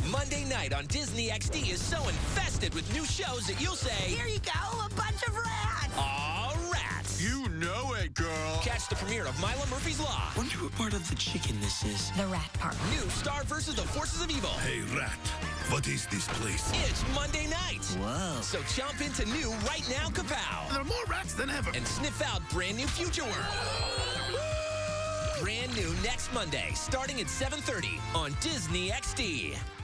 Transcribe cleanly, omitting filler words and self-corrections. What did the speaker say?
Monday night on Disney XD is so infested with new shows that you'll say, "Here you go, a bunch of rats." "Aw, rats." You know it, girl. Catch the premiere of Milo Murphy's Law. Wonder what part of the chicken this is. The rat part. New Star versus the Forces of Evil. Hey, rat, what is this place? It's Monday night. Whoa. So jump into new Right Now Kapow. There are more rats than ever. And sniff out brand new Future World. Brand new next Monday, starting at 7:30 on Disney XD.